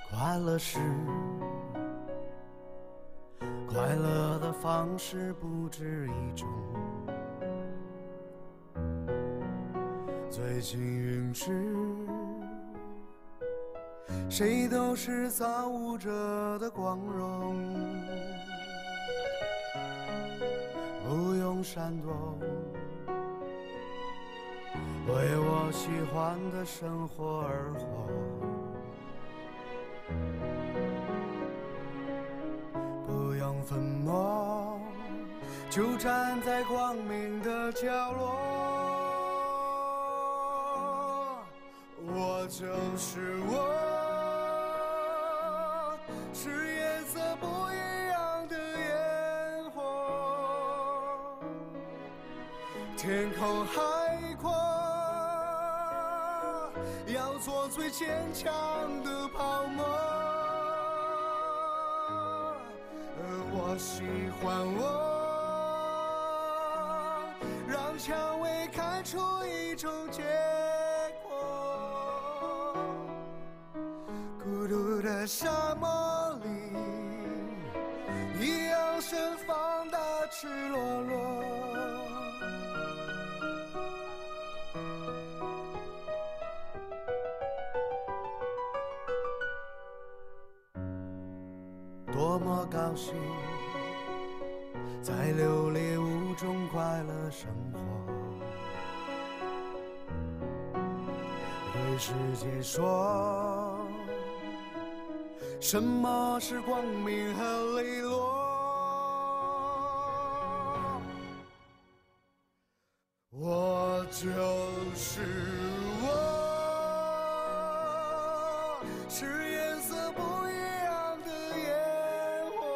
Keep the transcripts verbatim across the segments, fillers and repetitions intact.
快乐是快乐的方式不止一种，最幸运是谁都是造物者的光荣，不用闪躲，为我喜欢的生活而活，不用粉墨，就站在光明的角落，我就是我，是颜色不一样的烟火，天空海阔，要做最坚强的泡沫，我喜欢我，让蔷薇开出一种结果，孤独的沙漠里一样盛放的赤裸裸，多么高兴在琉璃屋中快乐生活，对世界说什么是光明和磊落，我就是我，是颜色不一样的烟火，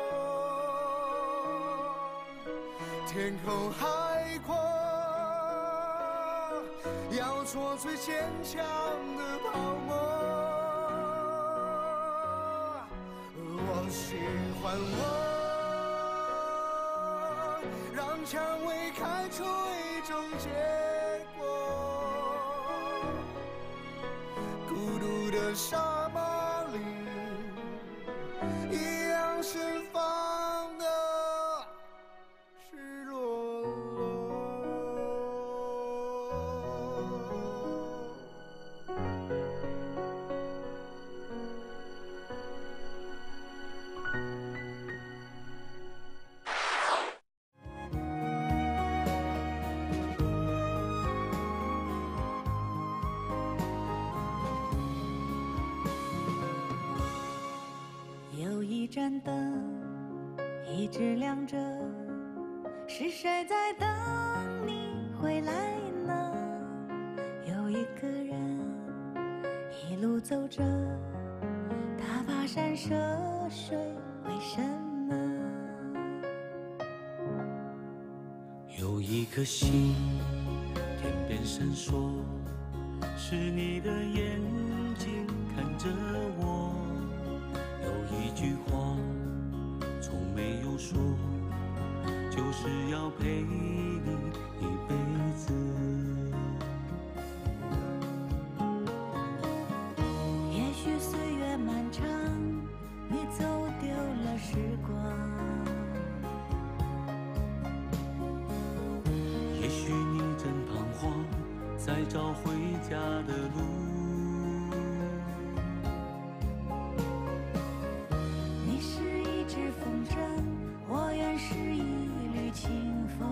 天空海阔，要做最坚强的泡沫，我喜欢我，让蔷薇开出一种结果，孤独的沙漠里一样盛放的赤裸裸。 有一盏灯一直亮着，是谁在等你回来呢？有一个人一路走着，他跋山涉水，为什么？ 有一颗星天边闪烁，是你的眼睛看着我，有一句话从没有说，就是要陪你一辈子。 也许岁月漫长，你走丢了时光， 也许你正彷徨，在找回家的路。 你是一只风筝，我愿是一缕清风。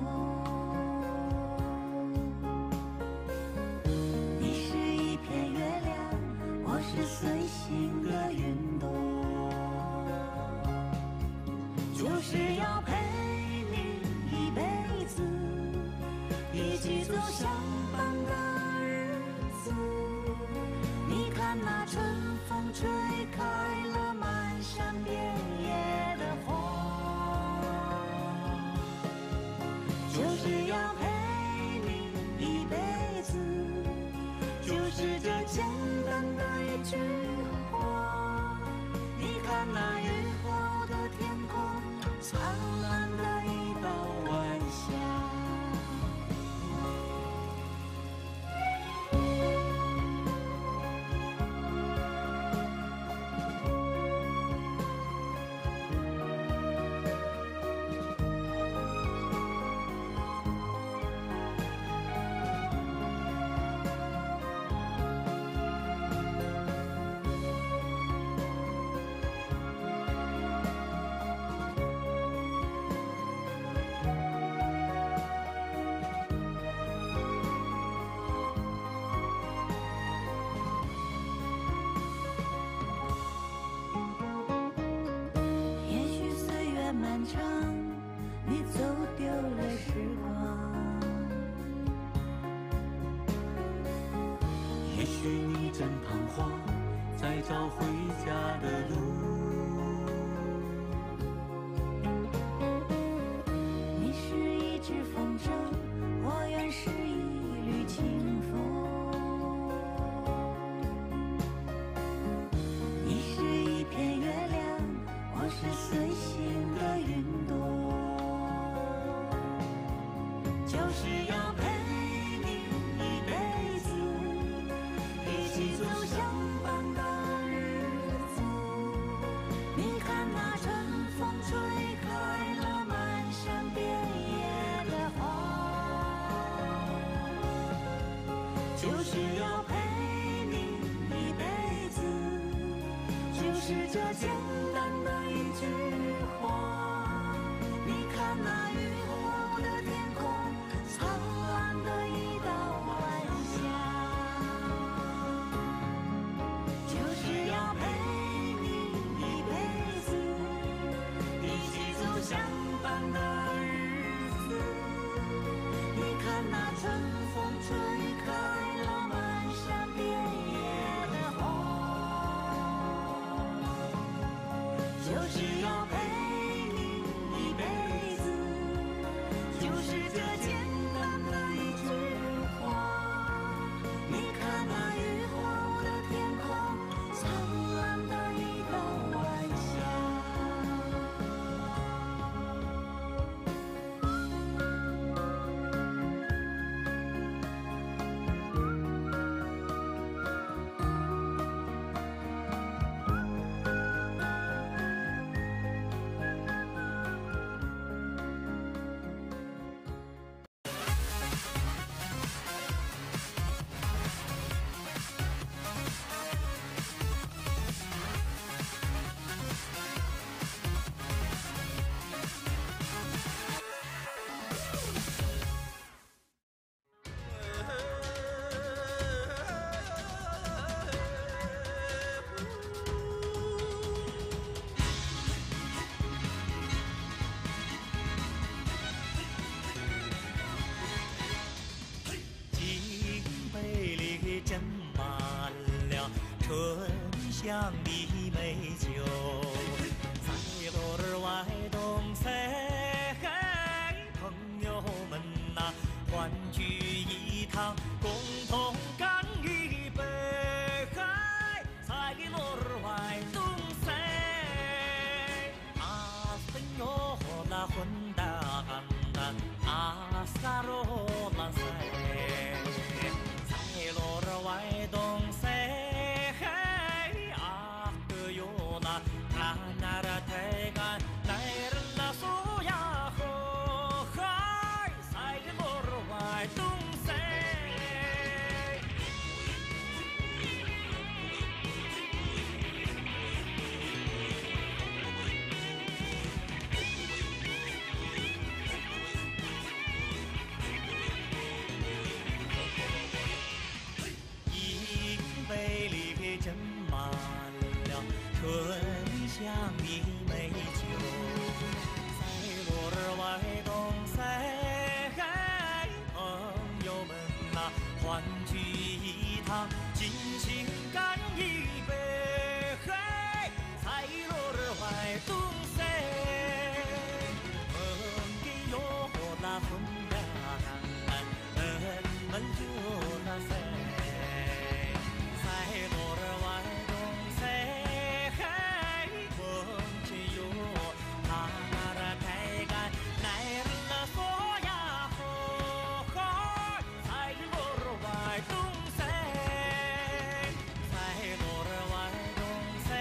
你是一片月亮，我是随心的云朵。就是要陪你一辈子，一起走相伴的日子。你看那春风吹开了满山遍野的花，就是要陪你一辈子，就是这简单的一句话。你看那雨后的天空，灿烂的一道晚霞。 也许你正彷徨，在找回家的路。 你是一只风筝，我愿是一缕清风。你是一片月亮，我是随行的云朵。就是要陪你一辈子，一起走相伴的日子。你看那春风吹开了满山遍野的花，就是要陪你一辈子，就是这简单的一句话。你看那雨后的天空，灿烂的一道晚霞，就是要陪你一辈子，一起走相伴的日子。你看那春风吹开了满山遍野的花，就是要陪你一辈子，就是这简单的一句话。你看那雨后的天空，灿烂的一道晚霞。 金杯里斟满了醇香的美酒，在路儿外东西，朋友们呐、欢聚一堂，共同干一杯。在路儿外东西，阿森哟那混蛋蛋，阿萨罗拉塞。在路儿外东西，阿哥哟那那那那太干，来人那苏呀吼嗨，在路儿外东西。银杯里斟满了醇香的美酒，在路儿外东西，朋友们呐、欢聚一堂，尽情干一杯。在路儿外东西，朋友那混蛋，人们就那塞。在路儿外东西，风起哟，他那太干，来人了说呀吼嗨，在路儿外东西，在路儿外东西，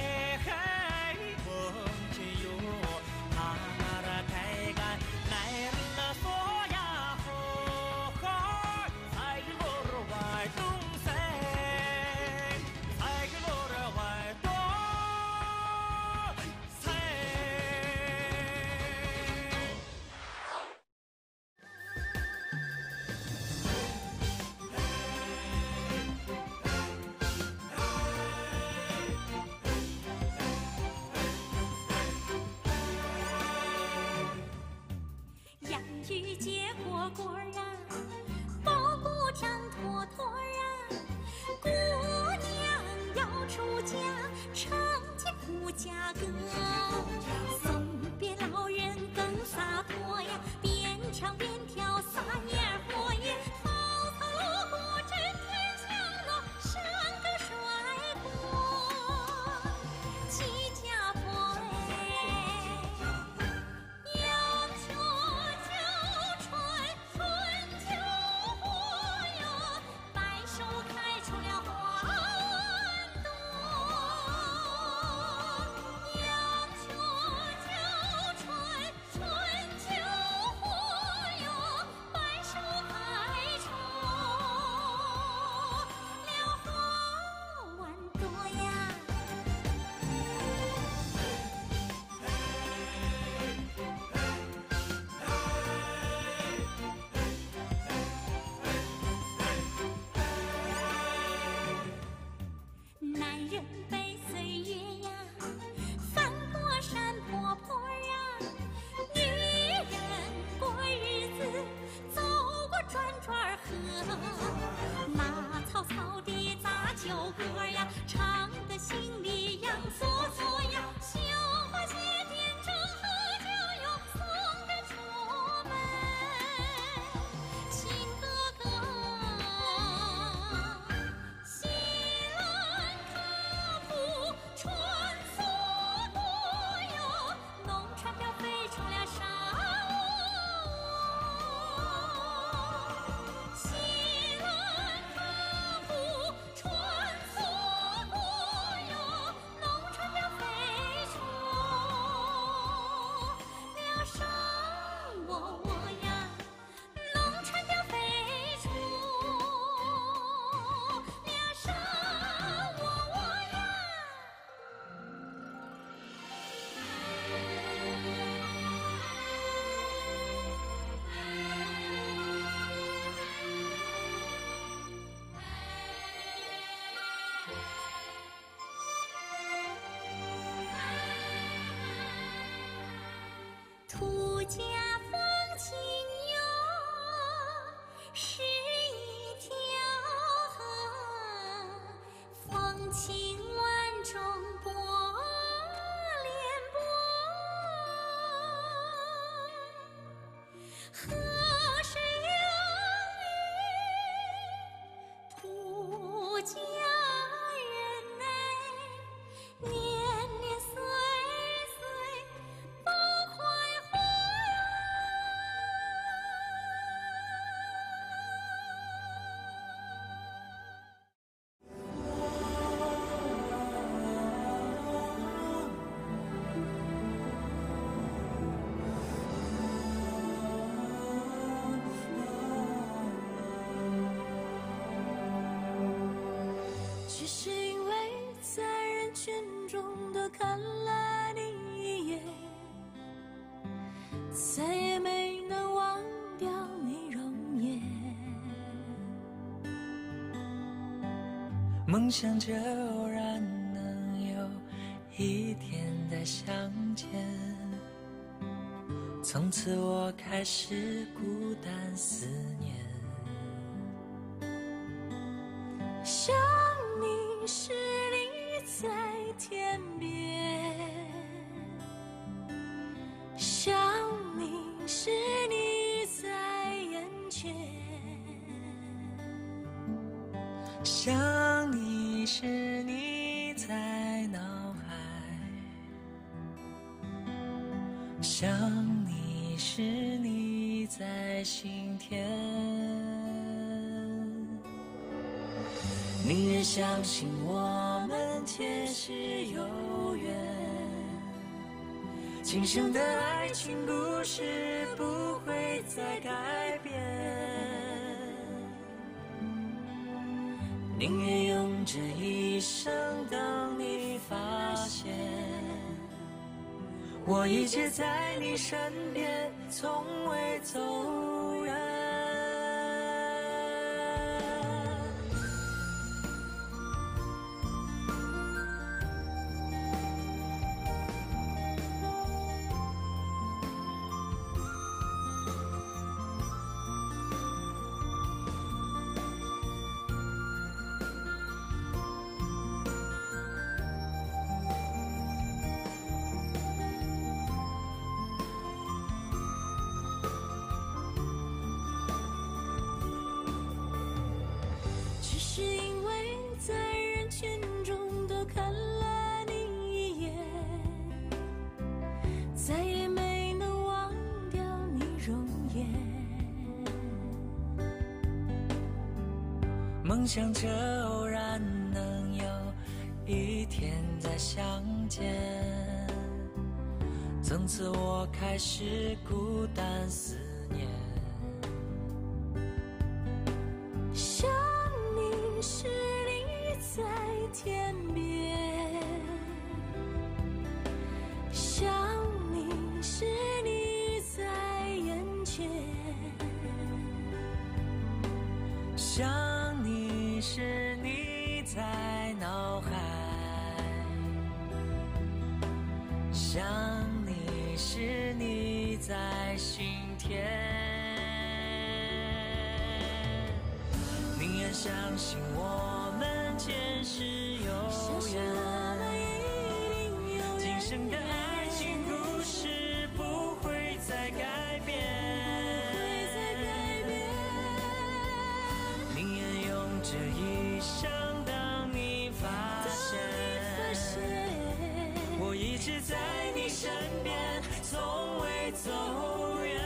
风起哟，他那太干，来人了说呀吼嗨，在路儿外东西。在路儿外东西。 洋芋结果果啊，包谷长坨坨啊， 何时有你出家人哎，年年岁岁不悔悔。只是因为在人群中多看了你一眼，再也没能忘掉你容颜。 梦想着偶然能有一天再相见，从此我开始孤单思念。 想你时你在天边，想你时你在眼前， 想你时你在脑海，想你时你在心田。宁愿相信我们前世有缘，今生的爱情故事不会再改变。宁愿用这一生等你发现，我一直在你身边，从未走远。 只是因为在人群中多看了你一眼，再也没能忘掉你容颜。 梦想着偶然能有一天再相见，从此我开始孤单思念。 想你时你在天边，想你时你在眼前， 想你时你在脑海，想你时你在心田。宁愿相信我们前世有缘，今生的爱情故事不会再改变。宁愿用这一生等你发现，我一直在你身边，从未走远。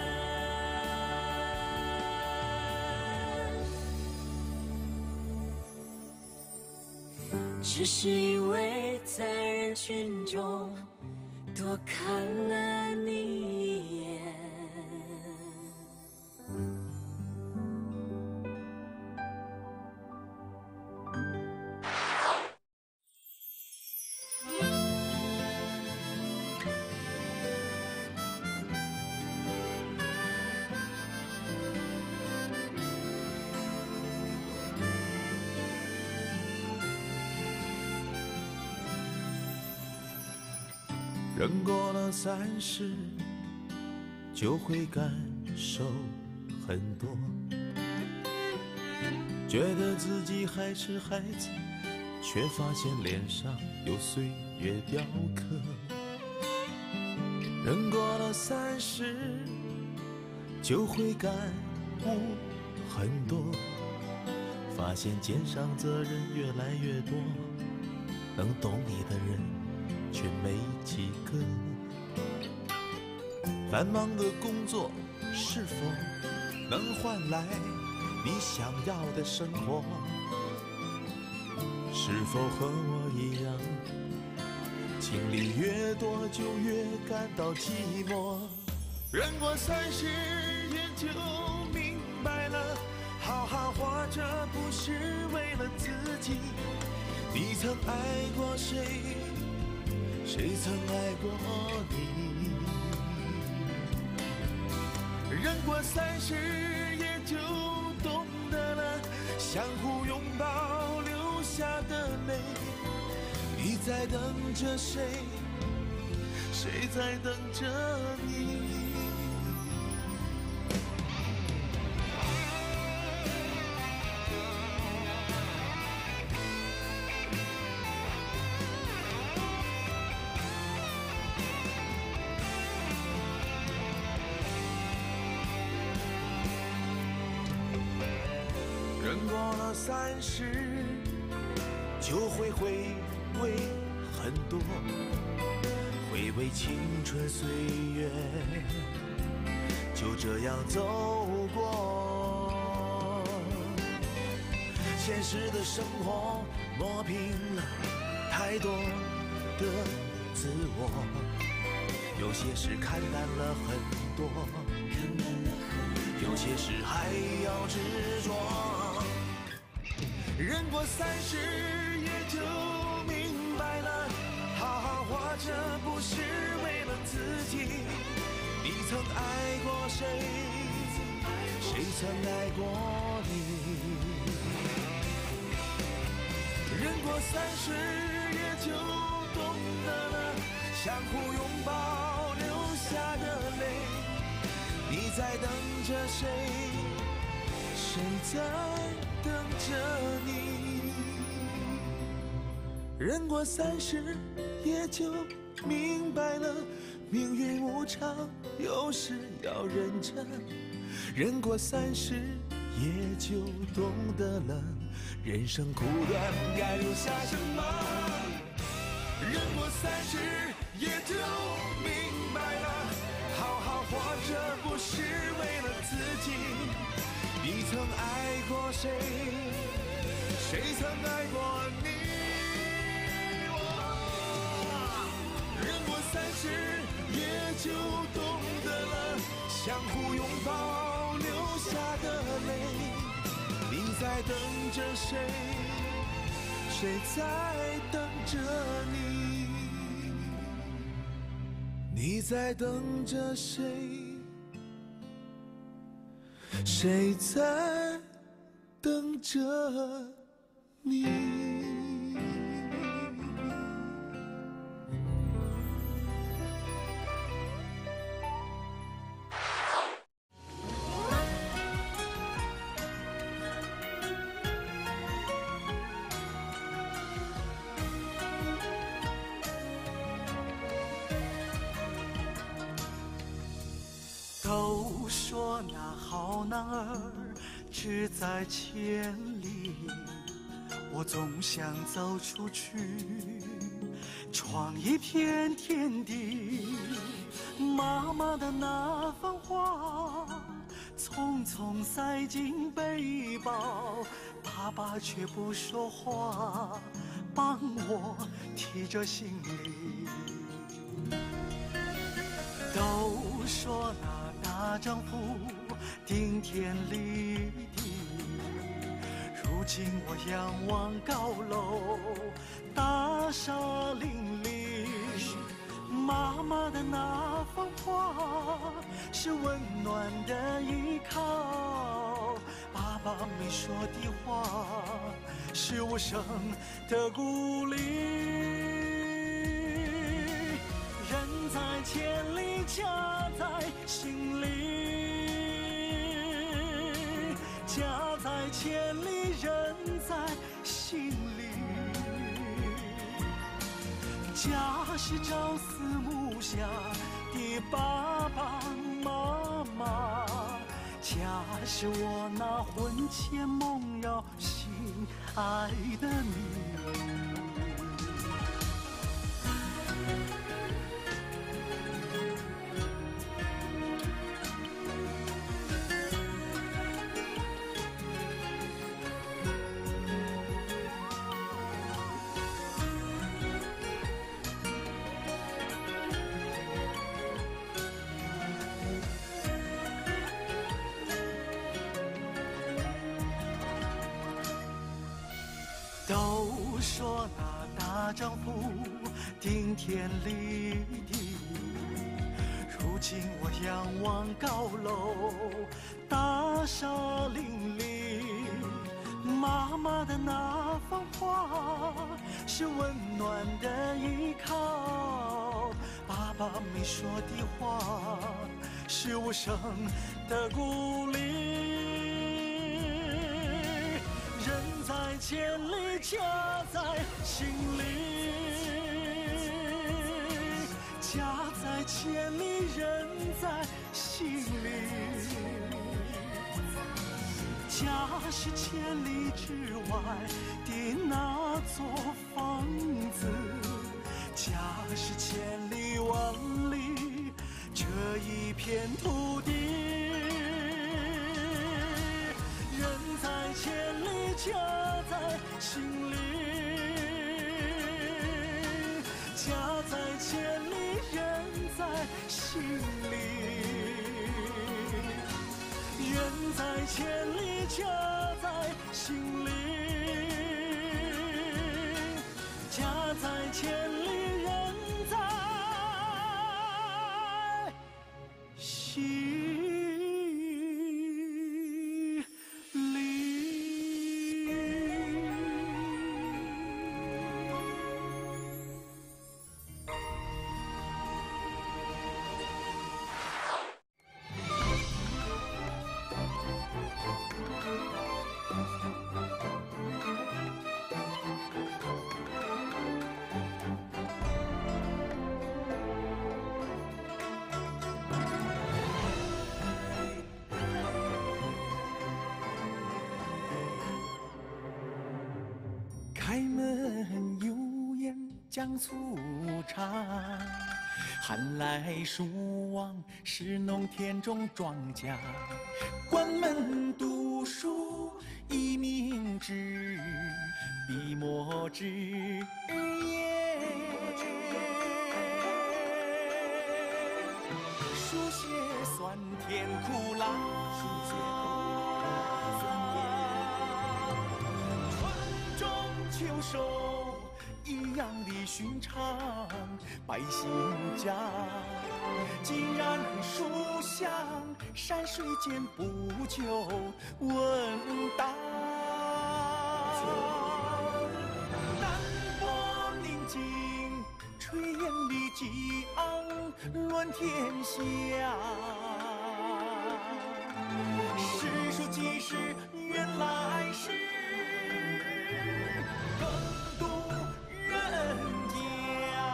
只是因为在人群中多看了你一眼。 人过了三十，就会感受很多，觉得自己还是孩子，却发现脸上有岁月雕刻。人过了三十， 就会感悟很多，发现肩上责任越来越多，能懂你的人却没几个。繁忙的工作是否能换来你想要的生活？是否和我一样，经历越多就越感到寂寞？人过三十也就明白了，好好活着不是为了自己。你曾爱过谁，谁曾爱过你？人过三十也就懂得了，相互拥抱流下的泪。你在等着谁，谁在等着你？人过了三十，就会回味很多，回味青春岁月，就这样走过。现实的生活磨平了太多的自我，有些事看淡了很多，有些事还要执着。人过三十也就明白了，好好活着不是为了自己。你曾爱过谁，谁曾爱过你？人过三十也就懂得了，相互拥抱流下的泪。你在等着谁，谁在等着你？人过三十也就明白了，命运无常，有时要认真。人过三十也就懂得了，人生苦短，该留下什么？人过三十也就明白了，好好活着不是为了自己。你曾爱过谁，谁曾爱过你？人过三十也就懂得了，相互拥抱流下的泪。你在等着谁，谁在等着你？你在等着谁，谁在等着你？ 都说那好男儿志在千里，我总想走出去，闯一片天地。妈妈的那番话匆匆塞进背包，爸爸却不说话，帮我提着行李。都说那大丈夫顶天立地，如今我仰望高楼，大厦林立。妈妈的那番话是温暖的依靠，爸爸没说的话是无声的鼓励。人在千里，家在心里，家在千里，人在心里。家是朝思暮想的爸爸妈妈， 家是我那魂牵梦绕心爱的你。都说那大丈夫顶天立地，如今我仰望高楼，大厦林立。妈妈的那番话是温暖的依靠，爸爸没说的话是无声的鼓励。人在千里，家在心里；家在千里，人在心里。家是千里之外的那座房子，家是千里万里这一片土地。人在千里，家在心里；家在千里，人在心里。人在千里，家在心里；家在千里，人在心里。开门有烟将醋茶，寒来暑往是农田种庄稼。关门读书一明志，笔墨纸砚，书写酸甜苦辣。秋收一样的寻常，百姓家竟然书香，山水间不久闻当。淡泊宁静，炊烟里激昂，论天下。史书记事原来是更渡人家。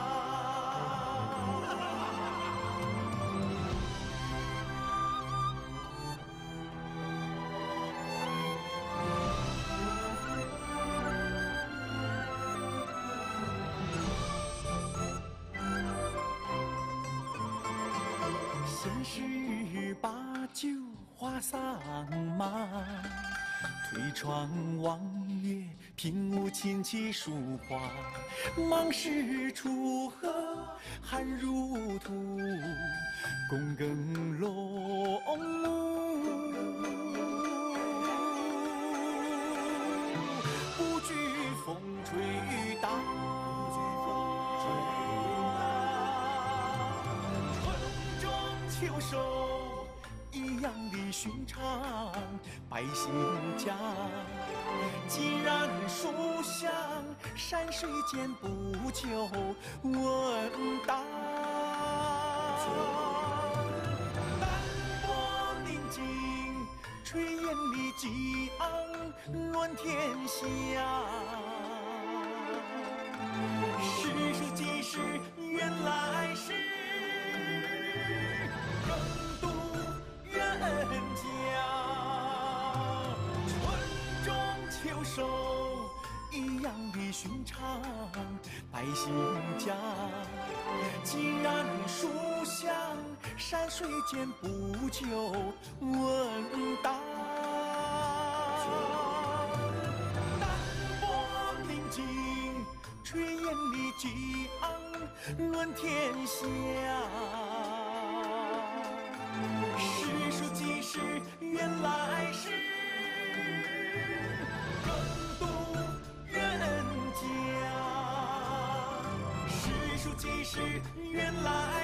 闲时把酒话桑麻，推窗望月，平无琴棋书画。忙时锄禾，汗如土，躬耕农牧。不惧风吹雨打，春种秋收一样的寻常，百姓家既然书香，山水间不久闻当。淡泊宁静，炊烟里激昂，论天下。史书记事原来是更渡人家。 一样的寻常百姓家。既然书香山水间不求闻达，淡泊宁静，炊烟里激昂论天下。诗书几时原来是更渡人家，诗书几时原来